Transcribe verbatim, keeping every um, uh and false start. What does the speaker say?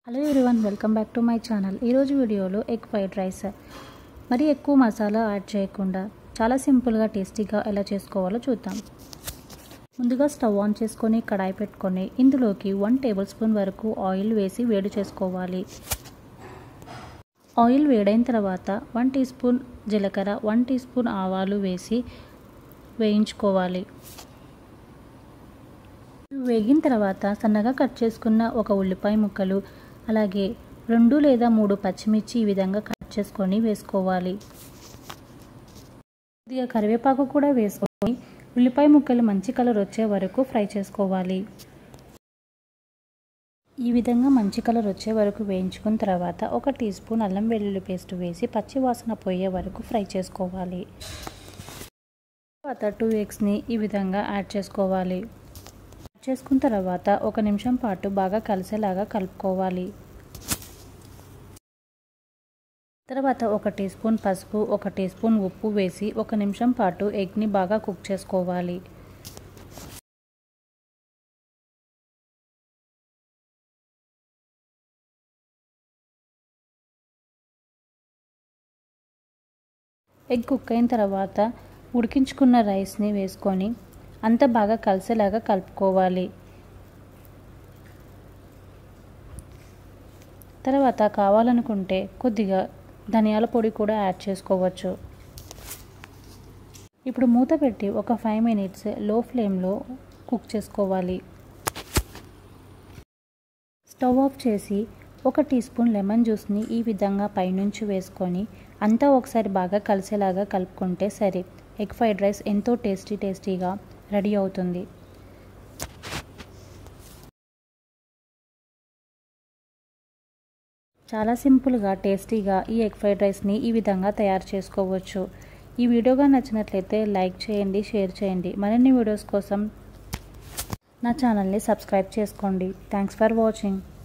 Hello everyone, welcome back to my channel. ఈరోజు వీడియోలో egg fried rice మరి ఎక్కువ మసాలా యాడ్ చేయకుండా చాలా సింపుల్గా టేస్టీగా ఎలా చేసుకోవాలో చూద్దాం. ముందుగా స్టవ్ ఆన్ చేసుకొని కడాయి పెట్టుకొని ఇందులోకి వన్ టేబుల్ స్పూన్ వరకు ఆయిల్ వేసి వేడి చేసుకోవాలి. ఆయిల్ వేడైన తర్వాత వన్ టీ స్పూన్ జీలకర్ర, వన్ టీ స్పూన్ ఆవాలు వేసి వేయించుకోవాలి. వేగిన తర్వాత సన్నగా కట్ చేసుకున్న ఒక ఉల్లిపాయ ముక్కలు, అలాగే రెండు లేదా మూడు పచ్చిమిర్చి ఈ విధంగా కట్ చేసుకొని వేసుకోవాలి. కొద్దిగా కరివేపాకు కూడా వేసుకొని ఉల్లిపాయ ముక్కలు మంచి కలర్ వచ్చే వరకు ఫ్రై చేసుకోవాలి. ఈ విధంగా మంచి కలర్ వచ్చే వరకు వేయించుకున్న తర్వాత ఒక టీ స్పూన్ అల్లం వెల్లుల్లి పేస్ట్ వేసి పచ్చి వాసన పోయే వరకు ఫ్రై చేసుకోవాలి. తర్వాత టూ ఎగ్స్ని ఈ విధంగా యాడ్ చేసుకోవాలి. చేసుకున్న తర్వాత ఒక నిమిషం పాటు బాగా కలిసేలాగా కలుపుకోవాలి. తర్వాత ఒక టీ స్పూన్ పసుపు, ఒక టీ స్పూన్ ఉప్పు వేసి ఒక నిమిషం పాటు ఎగ్ని బాగా కుక్ చేసుకోవాలి. ఎగ్ కుక్ అయిన తర్వాత ఉడికించుకున్న రైస్ని వేసుకొని అంతా బాగా కలిసేలాగా కలుపుకోవాలి. తర్వాత కావాలనుకుంటే కొద్దిగా ధనియాల పొడి కూడా యాడ్ చేసుకోవచ్చు. ఇప్పుడు మూత పెట్టి ఒక ఫైవ్ మినిట్స్ లో ఫ్లేమ్లో కుక్ చేసుకోవాలి. స్టవ్ ఆఫ్ చేసి ఒక టీ స్పూన్ లెమన్ జ్యూస్ని ఈ విధంగా పైనుంచి వేసుకొని అంతా ఒకసారి బాగా కలిసేలాగా కలుపుకుంటే సరే, ఎగ్ ఫ్రైడ్ రైస్ ఎంతో టేస్టీ టేస్టీగా రెడీ అవుతుంది. చాలా సింపుల్గా టేస్టీగా ఈ ఎగ్ ఫ్రైడ్ రైస్ని ఈ విధంగా తయారు చేసుకోవచ్చు. ఈ వీడియోగా నచ్చినట్లయితే లైక్ చేయండి, షేర్ చేయండి. మరిన్ని వీడియోస్ కోసం నా ఛానల్ని సబ్స్క్రైబ్ చేసుకోండి. Thanks for watching.